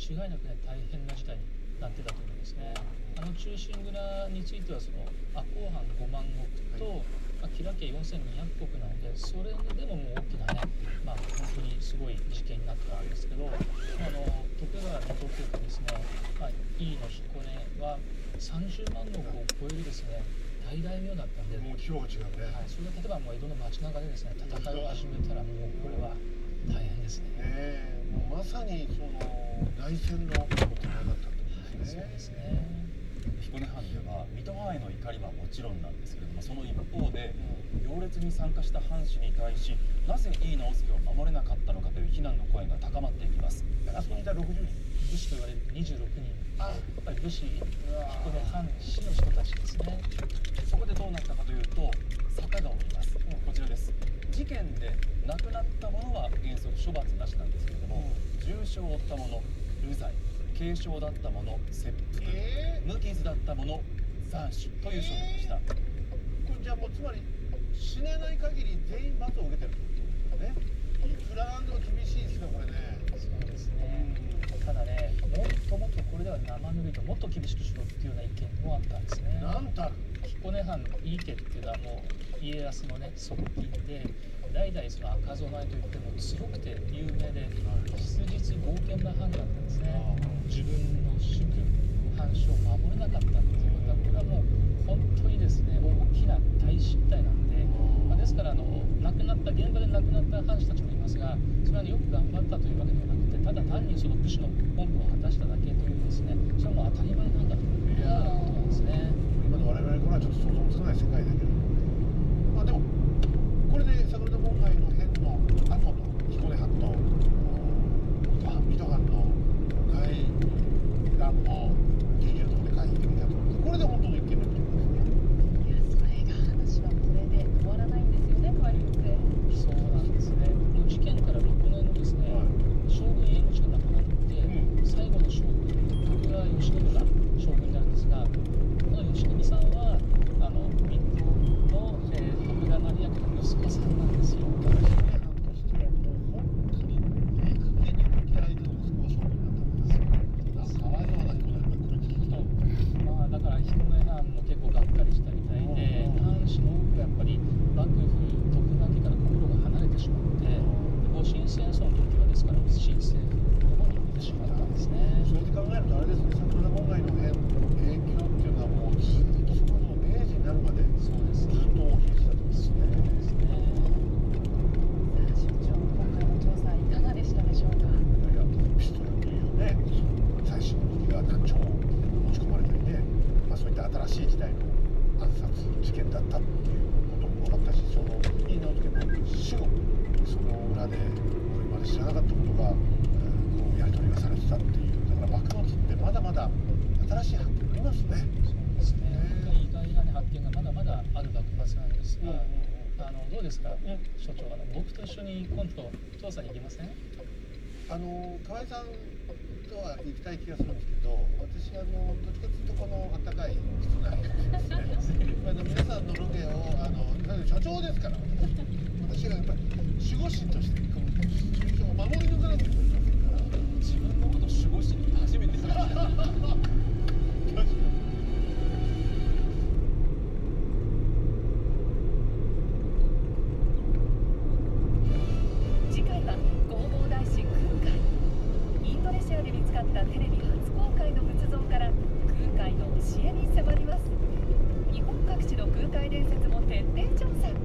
違いなくね大変な事態になってたと思いますね。忠臣蔵についてはその赤穂藩5万石と、吉良家4200石なので、それでももう大きなね、本当にすごい事件になったんですけど、徳川にとってですね、井伊の彦根は30万石を超えるですね大大名だったんで、 もう規模が違うね。 それが例えばもう江戸の街中でですね戦いを始めたら、もうこれは大変ですね。 もうまさにその内戦のお手前だったってことですね。 そうですね。 彦根藩では水戸藩への怒りはもちろんなんですけれども、その一方で行列に参加した藩士に対し、なぜ井伊直弼を守れなかったのかという非難の声が高まっていきます。 あそこにいた60人、 武士と言われる26人、やっぱり武士、彦根藩士の人たちですね。 そこでどうなったかというと、坂が起きます。こちらです。事件で亡くなった者は原則処罰なしなんですけれども、重傷を負った者流罪、軽傷だった者切腹、無傷だった者斬首という処分でした。 これじゃあもうつまり死なない限り全員罰を受けてるってことですね。いくらなんでも厳しいですね、これね。 そうですね。ただね、もっとこれでは生ぬるいともっと厳しくしろっていうような意見もあったんですね。 なんたる彦根藩井伊家っていうのはもう家康のね側近で、代々その赤備えといっても強くて有名で、質実剛健な藩だったんですね。自分の主君藩主を守れなかったっていうことは、これはもう本当にですね大きな大失態なんで、ですから亡くなった現場で亡くなった藩士たちもいますが、それはよく頑張ったというわけではなくて、ただ単にその武士の本分を果たしただけというですね、それはもう当たり前なんだというようなことなんですね。 今の我々からはちょっと想像もつかない世界だけど、でもこれで桜田門外の変の後の彦根藩と水戸藩の内乱もギリギリのところで回避できたと思うんです。これで本当の一件目ってことですね。 それが話はこれで終わらないんですよね、川柳先生。 そうなんですね。事件から6年後ですね、将軍家茂が亡くなって、最後の将軍徳川慶喜が将軍になるんですが、この慶喜さんは水戸の、徳川成明の息子さんなんですよ。 彦根藩としてはもう本当に明確に向き合いの息子が将軍だったんですよ。かわいそうな彦根藩がこれ聞くと、 だから彦根藩も結構がっかりしたみたいで、藩士の多くがやっぱり幕府徳川家から心が離れてしまって、戊辰戦争の時はですから新政府の方に行ってしまったんですね。 そうやって考えるとあれですね、桜田門外の変影響っていうのはもうずっとその明治になるまでそうですずっと大きい人だと思うんですね。 所長、今回の調査いかがでしたでしょうか。 いやピストルというね、最新の武器が何丁も持ち込まれたりね、そういった新しい時代の暗殺事件だったっていうことも分かったし、その井伊直弼の死後、その裏で俺まで知らなかったことが、こうやり取りがされてたっていう、だから幕末ってまだまだ新しい発見ありますね。 そうですね。意外な、発見がまだまだある幕末なんですが、どうですか、所長、僕と一緒に今度調査に行きません？ 河合さんとは行きたい気がするんですけど、私どっちかというとこの暖かい室内ですね。皆さんのロケを社長ですから、私がやっぱり守護神としてこの中心を守り抜かなきゃいけないから。 自分のこと守護神って初めて聞いた。 確かに。 次回は弘法大師空海。インドネシアで見つかったテレビ初公開の仏像から空海の教えに迫ります。日本各地の空海伝説も徹底調査。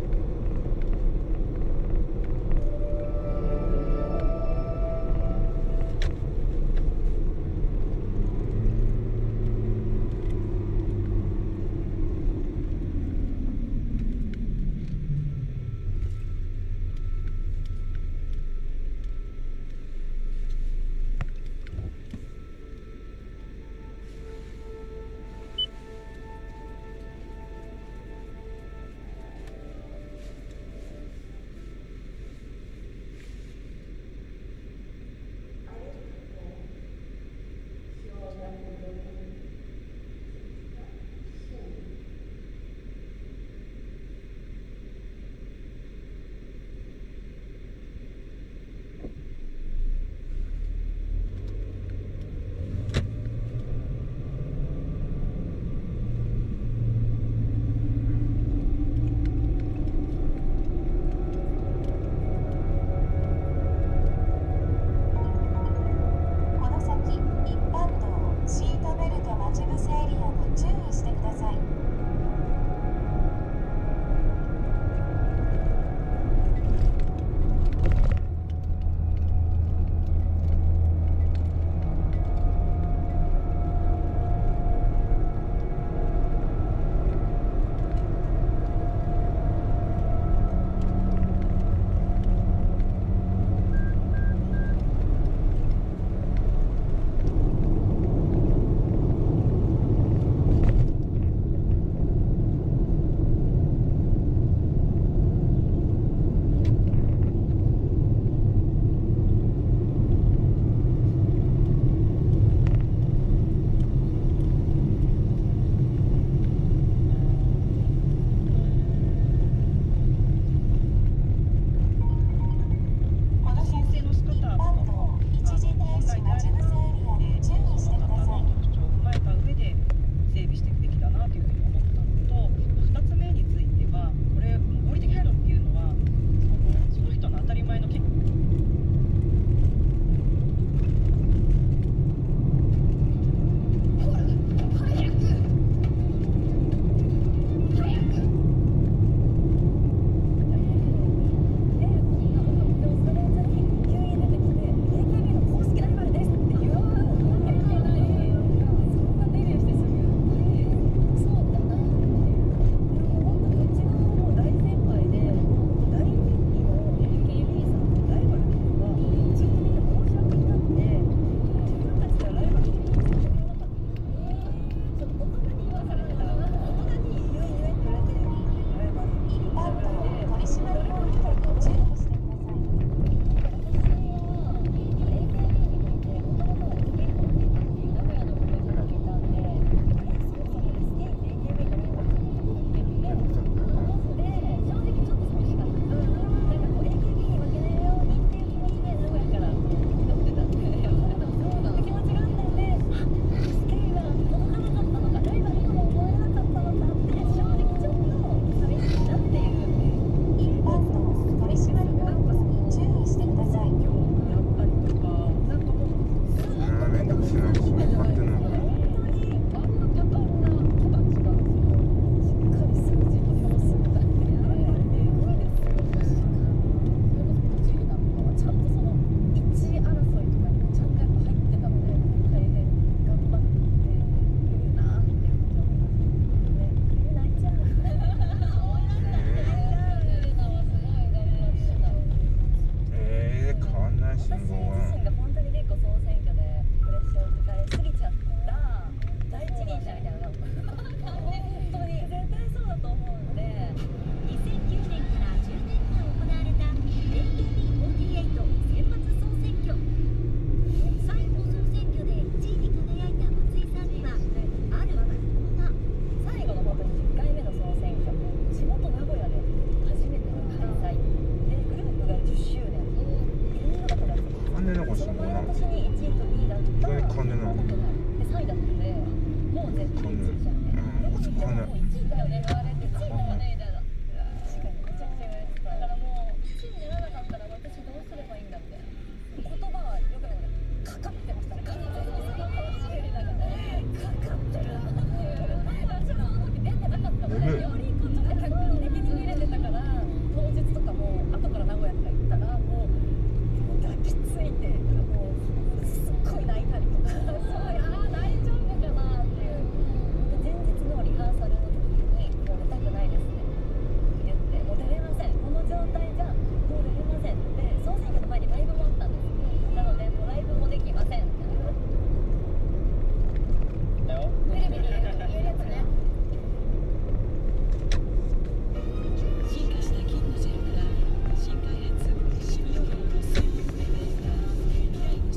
私に1位と2位だったら金ないで3位だったので、もう絶対1位じゃんね。どこに行ってももう1位だよね言われて、1位だよねみたいな。確かにめちゃくちゃ言われてた。だからもう1位にならなかったら私どうすればいいんだみたいな。言葉はよくないかかってましたね。完全にその顔してる中でかかってるなっていう。私はあの時出てなかったので、よりこっちで客観的に見れてたから、当日とかも後から名古屋とか行ったらもう抱きついて、もうすっごい泣いたりとか、そうい大丈夫かなっていう。で前日のリハーサルの時にもう出たくないですねって言って、もう出れません、この状態じゃもう出れませんで、総選挙の前にライブもあったんです。なのでもうライブもできませんってだよ。 テレビに言えるやつね。 進化した金のジェルから新開発シミ予防の水分でできた未来の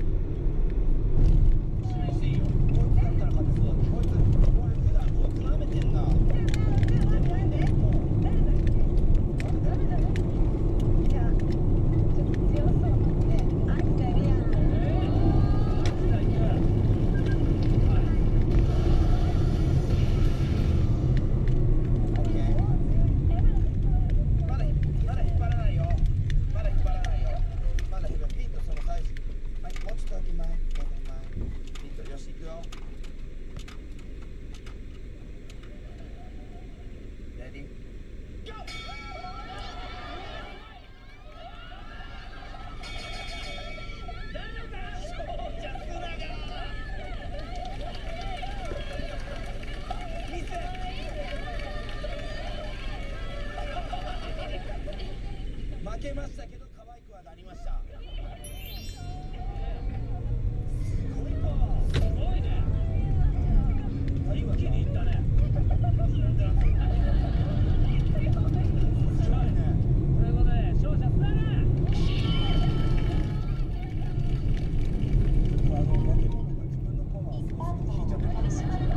負けましたけど可愛くはなりました。すごいパワー。すごいね。一気にいったね。すごいね。ということで勝者スナラ。化け物が自分のパワーを引いちゃってる。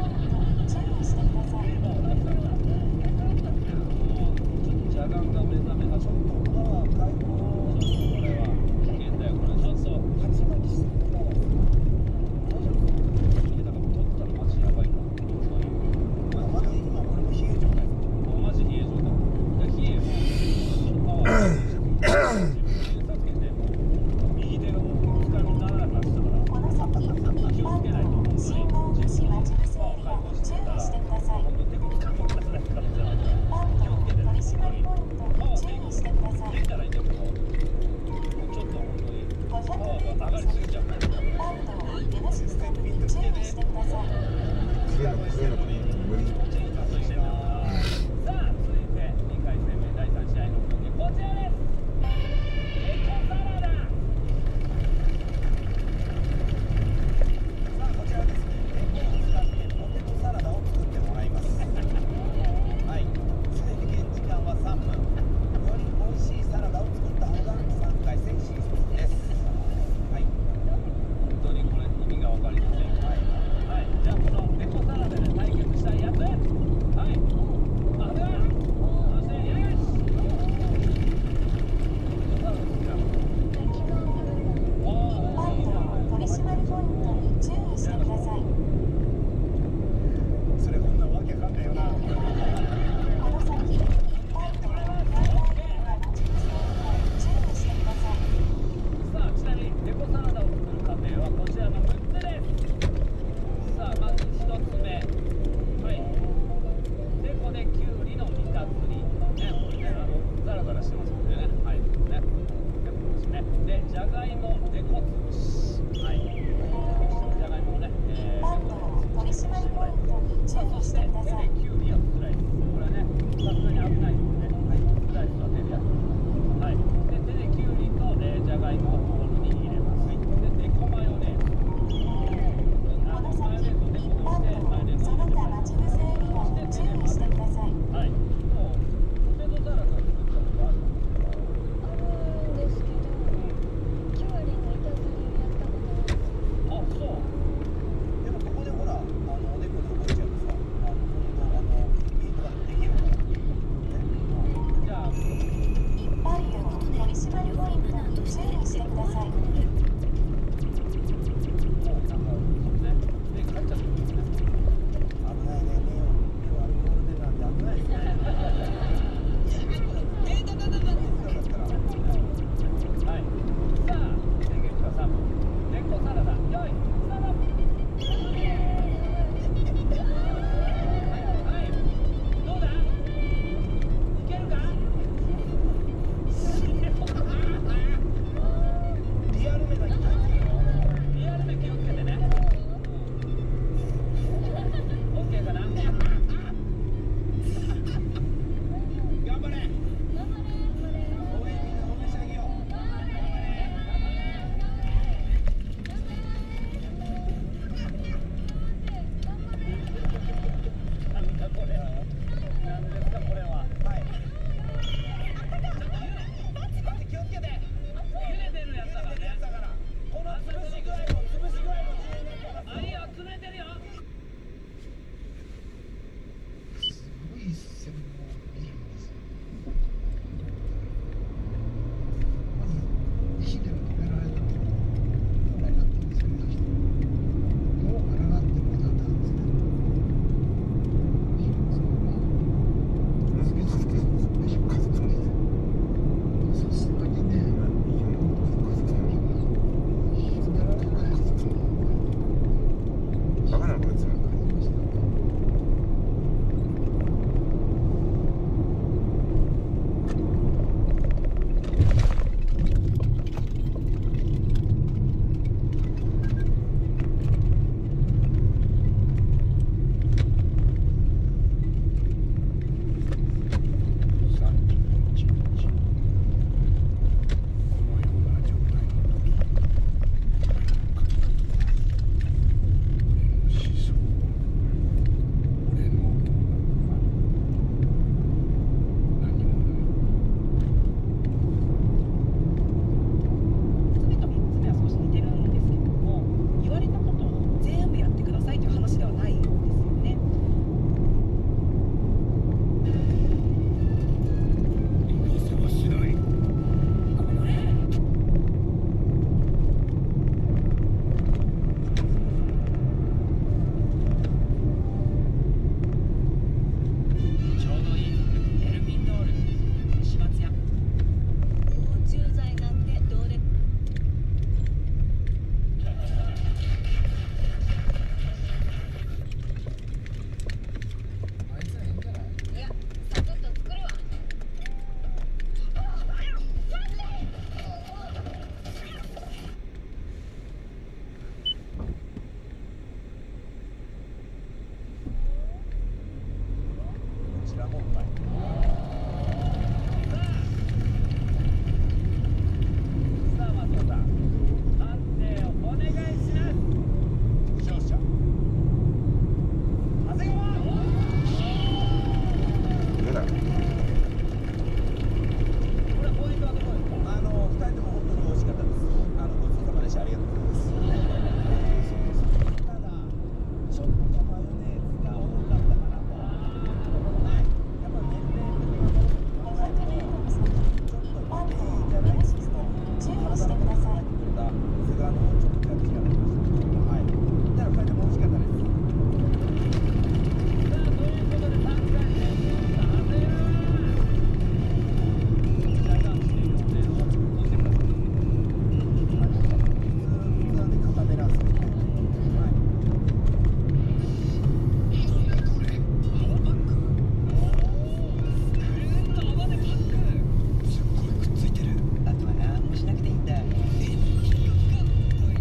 ジャガンが目覚めたちょっとパワー解放。これは危険だよ。これちょっと鉢巻きするパワー。大丈夫？だから取ったらマジやばいな。まだ今これも冷え状態です。マジ冷え状態。冷えパワー。自分でつけて右手がもう使い物にならなくなってたから。気をつけないと。信号無視待ち伏せエリア注意してください。本当手こ使い物にならないからじゃあ。気をつけて。取締りポイント注意してください。出たらいいんだけど、ちょっと本当にパワーが上がりすぎちゃう。バンド出だしステップに注意してください。さあ、続いて2回戦目第3試合の競技こちらです。エコサラダ。さあ、こちらですね。エコを使ってポテトサラダを作ってもらいます。はい。制限時間は3分。より美味しいサラダを作った方が3回戦進出です。はい。本当にこれ意味が分かりません。はい。はい。じゃあこのエコサラダで対決したいやつ。はい。あれは。そしてよし。 取締りポイントに注意してください。 それこんなわけわかんないよな。 この先、バンドの注意してください。 さあ、ちなみにエコサラダを作る過程はこちらの6つです。さあ、まず1つ目。はい。で、これきゅうりの板釣り。ね、これね、ザラザラしてますのでね。はい。ね。ですね。で、じゃがいもでこつぶし。はい。じゃがいもをね、 バンド取締りポイントに注意してください。 手できゅうりをスライス。これはね、さすがに危ないのでね。はい。スライスは手でやってください。はい。で、手できゅうりと、じゃがいもをボウルに入れます。で、デコマヨネーズ。 この先、バンドその他待ち伏せエリアに注意してください。 はい。もう、ポテトサラダ作ったことあるんですか？ あるんですけど、キュウリの板釣りをやったことない。 あ、そう。 でもここでほら、おでこで覚えちゃうとさ、今度いいとかできるから。 じゃあ、 バンド取締りポイントに注意してください。 ちょっと手当てがありましたけど、はい。だからこれでも美味しかったです。さあ、ということで3回戦当てる。じゃあ、4点を押してください。普通なんで固めなんですよね。はい。 すっごいくっついてる。あとは何もしなくていいんだ。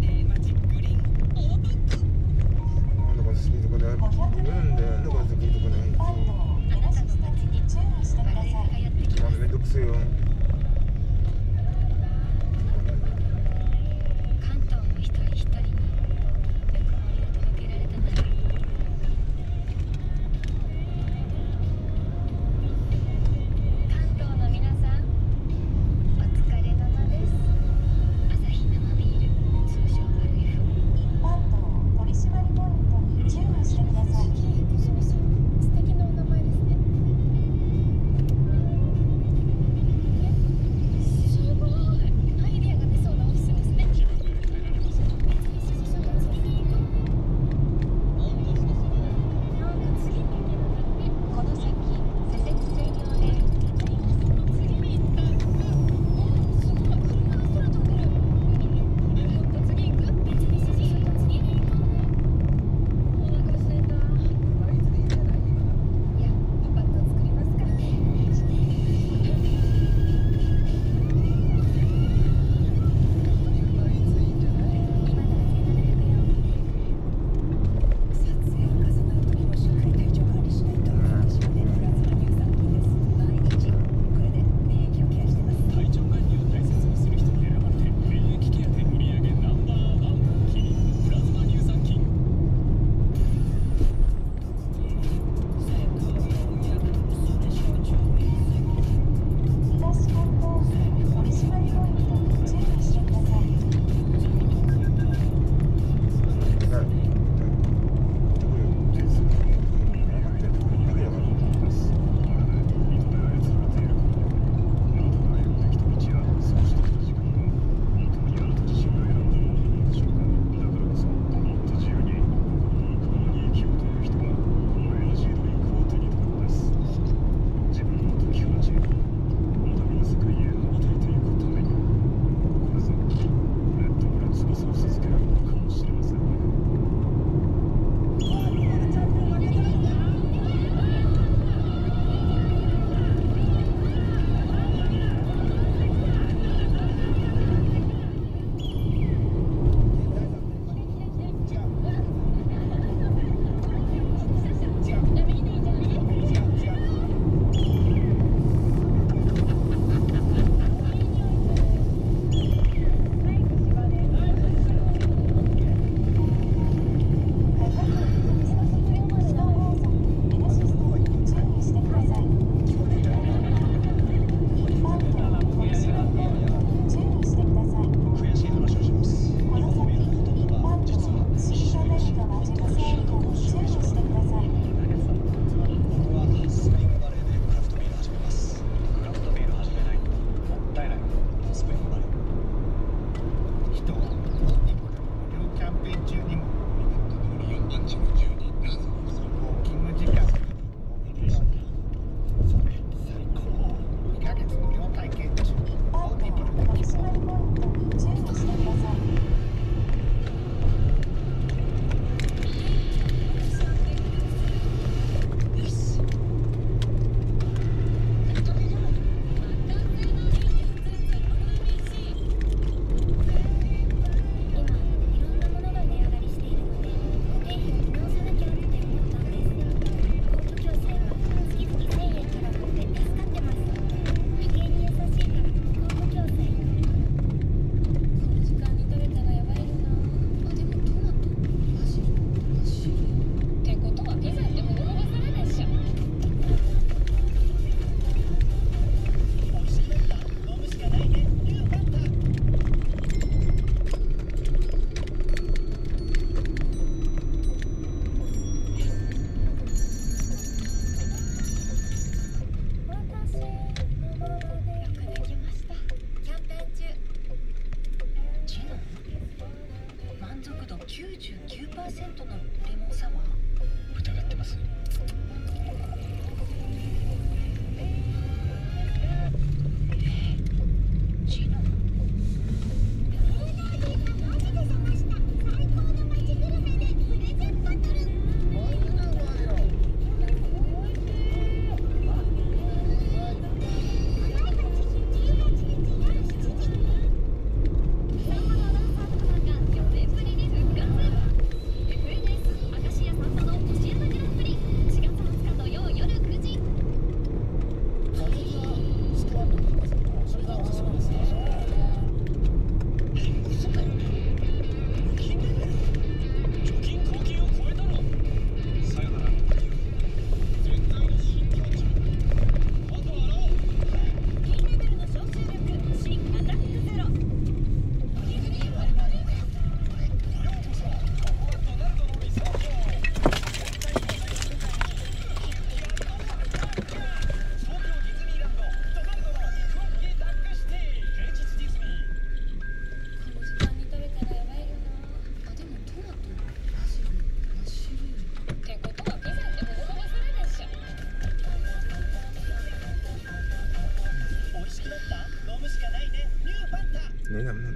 ね